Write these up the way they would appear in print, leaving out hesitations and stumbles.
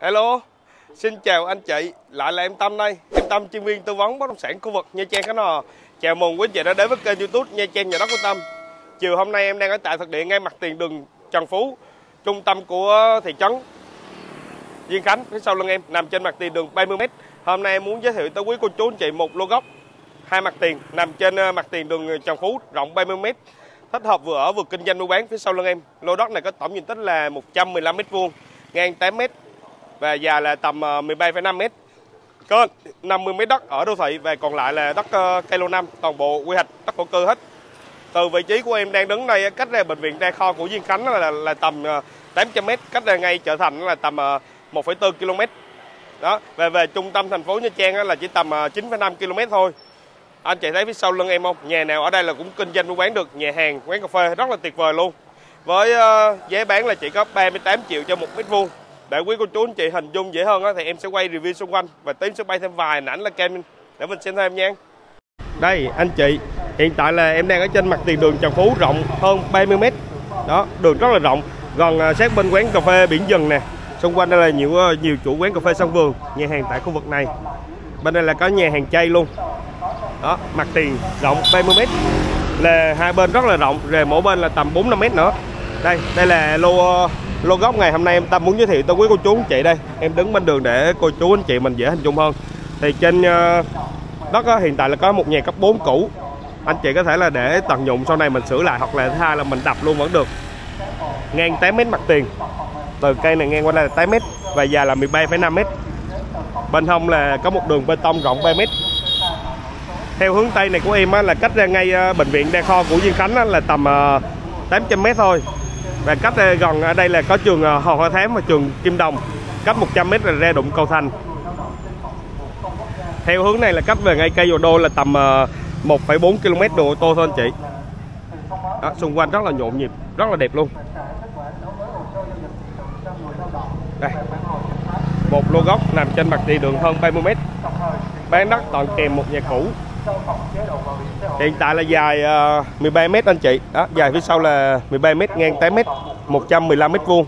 Hello, xin chào anh chị, lại là em Tâm đây. Em Tâm chuyên viên tư vấn bất động sản khu vực Nha Trang Khánh Hòa. Chào mừng quý anh chị đã đến với kênh YouTube Nha Trang Nhà đất của Tâm. Chiều hôm nay em đang ở tại thực địa ngay mặt tiền đường Trần Phú, trung tâm của thị trấn Diên Khánh. Phía sau lưng em nằm trên mặt tiền đường 30m. Hôm nay em muốn giới thiệu tới quý cô chú anh chị một lô gốc hai mặt tiền nằm trên mặt tiền đường Trần Phú, rộng 30m, thích hợp vừa ở vừa kinh doanh mua bán. Phía sau lưng em lô đất này có tổng diện tích là 115m², ngang 8m và dài là tầm 17,5m. Có 50m đất ở đô thị và còn lại là đất cây lô 5, toàn bộ quy hoạch đất thổ cư hết. Từ vị trí của em đang đứng đây, cách ra bệnh viện đa khoa của Diên Khánh là tầm 800m, cách ra ngay chợ Thành là tầm 1,4 km. Đó, về trung tâm thành phố Nha Trang là chỉ tầm 9,5 km thôi. Anh chị thấy phía sau lưng em không? Nhà nào ở đây là cũng kinh doanh mua bán được, nhà hàng, quán cà phê rất là tuyệt vời luôn. Với giá bán là chỉ có 38 triệu cho 1m². Để quý cô chú anh chị hình dung dễ hơn thì em sẽ quay review xung quanh và tím sẽ bay thêm vài hình ảnh là kênh để mình xem thêm nha. Đây anh chị, hiện tại là em đang ở trên mặt tiền đường Trần Phú, rộng hơn 30m. Đó, đường rất là rộng, gần sát bên quán cà phê Biển Dừng nè. Xung quanh đây là nhiều chủ quán cà phê sân vườn, nhà hàng tại khu vực này. Bên đây là có nhà hàng chay luôn. Đó, mặt tiền rộng 30m, là hai bên rất là rộng, rồi mỗi bên là tầm 4-5m nữa. Đây là lô gốc ngày hôm nay em Tâm muốn giới thiệu tới quý cô chú anh chị. Đây em đứng bên đường để cô chú anh chị mình dễ hình dung hơn. Thì trên đất hiện tại là có một nhà cấp 4 cũ, anh chị có thể là để tận dụng sau này mình sửa lại, hoặc là thứ hai là mình đập luôn vẫn được. Ngang 8m mặt tiền, từ cây này ngang qua đây là 8m và dài là 17,5m. Bên hông là có một đường bê tông rộng 3m. Theo hướng Tây này của em là cách ra ngay bệnh viện đa khoa của Diên Khánh là tầm 800m thôi. Và cách gần ở đây là có trường Hoàng Hoa Thám và trường Kim Đồng, cách 100m là ra đụng cầu Thành. Theo hướng này là cách về ngay cây Dồ Đô là tầm 1,4 km đường ô tô thôi anh chị. Đó, xung quanh rất là nhộn nhịp, rất là đẹp luôn. Đây, một lô gốc nằm trên mặt tiền đường hơn 30m, bán đất tận kèm một nhà cũ. Hiện tại là dài 13m anh chị. Đó, dài phía sau là 13m, ngang 8m, 115m².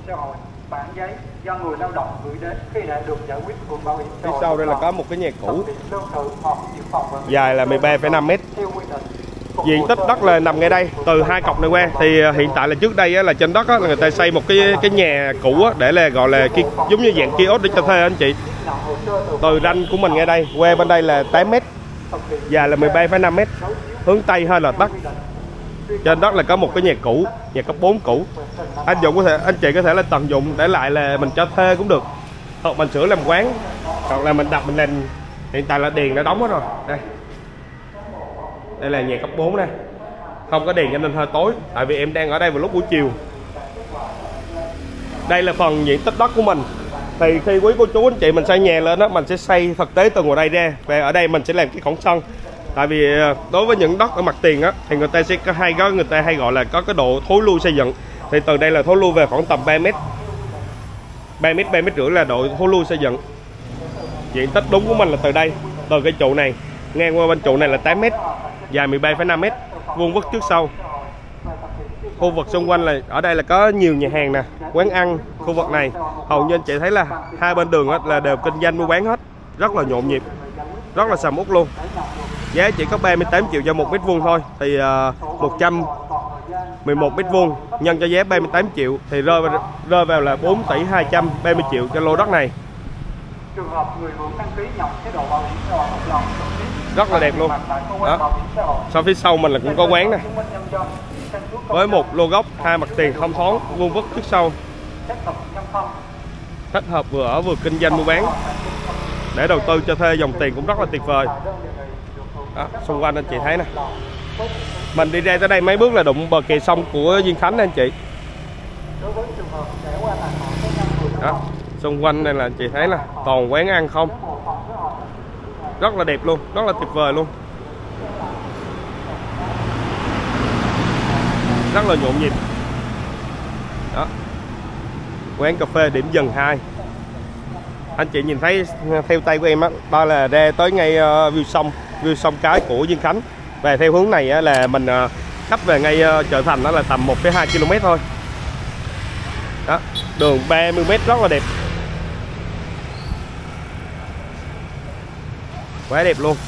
Phía sau đây là có một cái nhà cũ, dài là 13,5m. Diện tích đất là nằm ngay đây, từ hai cọc này qua. Thì hiện tại là trước đây là trên đất là người ta xây một cái nhà cũ để là gọi là giống như dạng kiosk để cho thuê anh chị. Từ ranh của mình ngay đây qua bên đây là 8m, dài là 13,5m, hướng Tây hơi là đất. Trên đất là có một cái nhà cũ, nhà cấp 4 cũ. Anh chị có thể là tận dụng để lại là mình cho thuê cũng được, hoặc mình sửa làm quán, hoặc là mình đập mình làm. Hiện tại là đèn đã đóng hết rồi. Đây là nhà cấp 4 đây, không có đèn cho nên hơi tối, tại vì em đang ở đây vào lúc buổi chiều. Đây là phần diện tích đất của mình. Thì khi quý cô chú anh chị mình xây nhà lên đó, mình sẽ xây thực tế từ ngoài đây ra, và ở đây mình sẽ làm cái cổng sân. Tại vì đối với những đất ở mặt tiền á thì người ta sẽ người ta hay gọi là có cái độ thối lui xây dựng. Thì từ đây là thối lui về khoảng tầm 3m, 3m rưỡi là độ thối lui xây dựng. Diện tích đúng của mình là từ đây, từ cái trụ này ngang qua bên trụ này là 8m, dài 13,5m, vuông vức trước sau. Khu vực xung quanh là ở đây là có nhiều nhà hàng nè, quán ăn. Khu vực này hầu như anh chị thấy là hai bên đường là đều kinh doanh mua bán hết, rất là nhộn nhịp, rất là sầm uất luôn. Giá chỉ có 38 triệu cho 1m² thôi. Thì 111m² nhân cho giá 38 triệu thì rơi vào là 4 tỷ 230 triệu cho lô đất này. Rất là đẹp luôn. Đó, sau phía sau mình là cũng có quán nè, với một lô gốc hai mặt tiền thông thoáng, vuông vức trước sau, thích hợp vừa ở vừa kinh doanh mua bán, để đầu tư cho thuê dòng tiền cũng rất là tuyệt vời. Đó, xung quanh anh chị thấy nè, mình đi ra tới đây mấy bước là đụng bờ kè sông của Diên Khánh anh chị. Đó, xung quanh đây là anh chị thấy là toàn quán ăn không, rất là đẹp luôn, rất là tuyệt vời luôn, rất là nhộn nhịp. Đó, quán cà phê Điểm Dừng 2. Anh chị nhìn thấy theo tay của em á, đó là ra tới ngay view sông Cái của Diên Khánh. Và theo hướng này á, là mình khách về ngay chợ Thành đó là tầm 1,2 km thôi. Đó, đường 30m rất là đẹp. Quá đẹp luôn.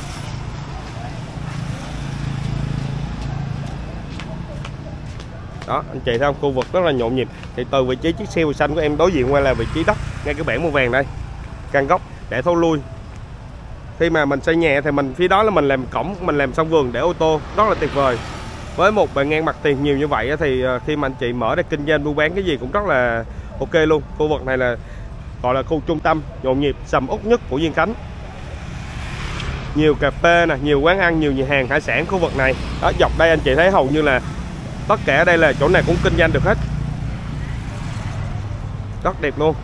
Đó anh chị thấy không, khu vực rất là nhộn nhịp. Thì từ vị trí chiếc xe màu xanh của em đối diện qua là vị trí đất ngay cái bảng màu vàng đây, căn góc để thâu lui. Khi mà mình xây nhà thì mình phía đó là mình làm cổng, mình làm sân vườn để ô tô, rất là tuyệt vời. Với một bề ngang mặt tiền nhiều như vậy thì khi mà anh chị mở ra kinh doanh buôn bán cái gì cũng rất là ok luôn. Khu vực này là gọi là khu trung tâm nhộn nhịp sầm uất nhất của Diên Khánh. Nhiều cà phê nè, nhiều quán ăn, nhiều nhà hàng hải sản khu vực này. Đó, dọc đây anh chị thấy hầu như là tất cả ở đây là chỗ này cũng kinh doanh được hết. Rất đẹp luôn.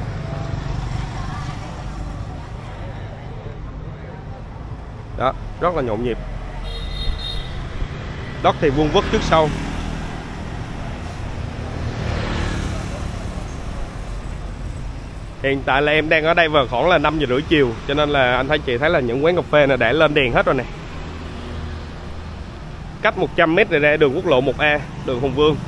Đó, rất là nhộn nhịp. Đất thì vuông vức trước sau. Hiện tại là em đang ở đây vào khoảng là 5 giờ rưỡi chiều, cho nên là anh thấy chị thấy là những quán cà phê này để lên đèn hết rồi nè. Cách 100 m này ra đường quốc lộ 1A, đường Hùng Vương.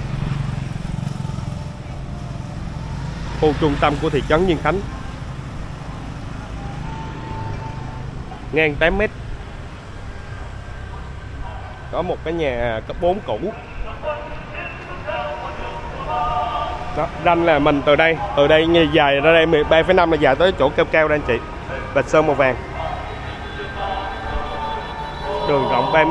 Khu trung tâm của thị trấn Diên Khánh. Ngang 8 m. Có một cái nhà cấp 4 cũ. Đó, ranh là mình từ đây như dài ra đây 13,5 là dài tới chỗ cao cao đây anh chị. Vạch sơn màu vàng. Đường rộng 3 m.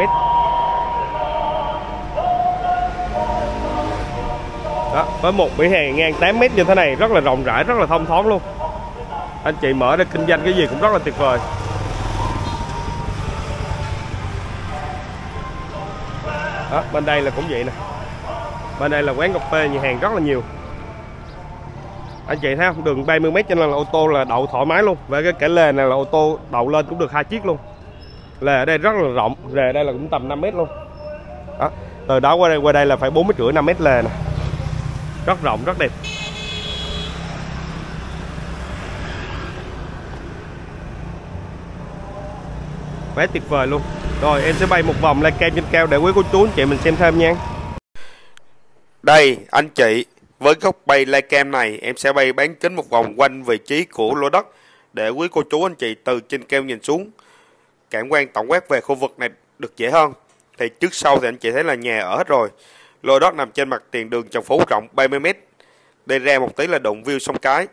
Đó, với một vỉa hè ngang 8 m như thế này rất là rộng rãi, rất là thông thoáng luôn. Anh chị mở ra kinh doanh cái gì cũng rất là tuyệt vời. Đó, bên đây là cũng vậy nè. Bên đây là quán cà phê, nhà hàng rất là nhiều. Anh chị thấy không, đường 30 m cho nên là ô tô là đậu thoải mái luôn. Và cái lề này là ô tô đậu lên cũng được 2 chiếc luôn. Lề ở đây rất là rộng, lề ở đây là cũng tầm 5 m luôn. Đó, từ đó qua đây là phải 4,5 m 5 m lề nè. Rất rộng, rất đẹp. Quá tuyệt vời luôn. Rồi em sẽ bay một vòng lên kem trên cao để quý cô chú anh chị mình xem thêm nha. Đây anh chị, với góc bay Livecam này em sẽ bay bán kính một vòng quanh vị trí của lô đất để quý cô chú anh chị từ trên cao nhìn xuống cảm quan tổng quát về khu vực này được dễ hơn. Thì trước sau thì anh chị thấy là nhà ở hết rồi. Lô đất nằm trên mặt tiền đường Trần Phú rộng 30 m. Đi ra một tí là đụng view sông Cái.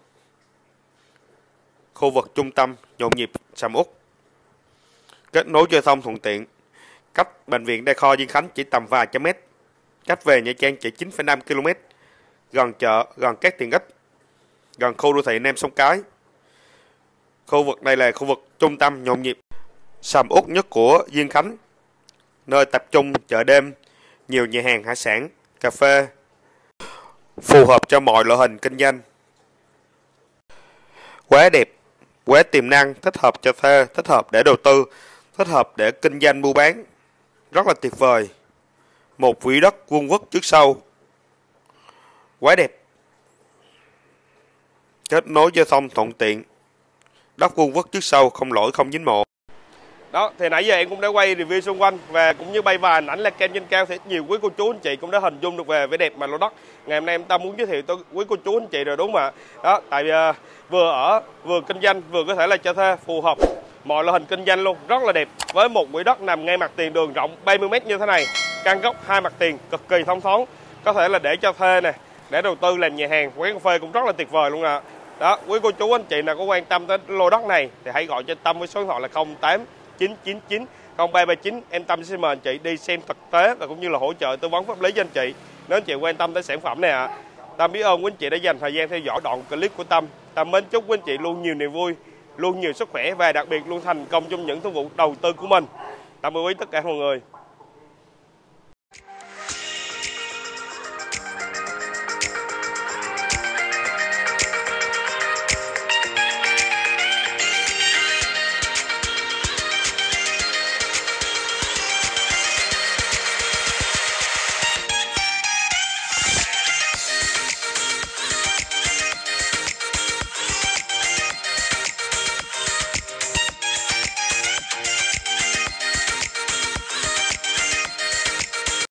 Khu vực trung tâm nhộn nhịp sầm uất. Kết nối giao thông thuận tiện. Cách bệnh viện Đa khoa Diên Khánh chỉ tầm vài trăm mét. Cách về Nha Trang chỉ 9,5 km. Gần chợ, gần các tiện ích, gần khu đô thị Nam Sông Cái. Khu vực này là khu vực trung tâm nhộn nhịp sầm uất nhất của Diên Khánh, nơi tập trung chợ đêm, nhiều nhà hàng hải sản, cà phê, phù hợp cho mọi loại hình kinh doanh. Quá đẹp, quá tiềm năng, thích hợp cho thuê, thích hợp để đầu tư, thích hợp để kinh doanh mua bán. Rất là tuyệt vời. Một quỹ đất vuông vức trước sau. Quá đẹp. Kết nối giao thông thuận tiện. Đất vuông vức trước sau, không lỗi không dính mộ. Đó, thì nãy giờ em cũng đã quay review xung quanh và cũng như bay vài hình ảnh là kem trên cao thì nhiều quý cô chú anh chị cũng đã hình dung được về vẻ đẹp mà lô đất ngày hôm nay em ta muốn giới thiệu tới quý cô chú anh chị rồi đúng không ạ? Đó, tại vì vừa ở vừa kinh doanh vừa có thể là cho thuê, phù hợp mọi loại hình kinh doanh luôn, rất là đẹp. Với một quỹ đất nằm ngay mặt tiền đường rộng 30 m như thế này, căn góc hai mặt tiền cực kỳ thông thoáng, có thể là để cho thuê nè, để đầu tư làm nhà hàng, quán cà phê cũng rất là tuyệt vời luôn ạ. Đó, quý cô chú anh chị nào có quan tâm tới lô đất này thì hãy gọi cho Tâm với số điện thoại là 08 999 0339. Em Tâm sẽ mời anh chị đi xem thực tế và cũng như là hỗ trợ tư vấn pháp lý cho anh chị nếu anh chị quan tâm tới sản phẩm này ạ. Tâm biết ơn quý anh chị đã dành thời gian theo dõi đoạn clip của Tâm. Tâm mến chúc quý anh chị luôn nhiều niềm vui, luôn nhiều sức khỏe và đặc biệt luôn thành công trong những thương vụ đầu tư của mình. Tâm ơn quý tất cả mọi người.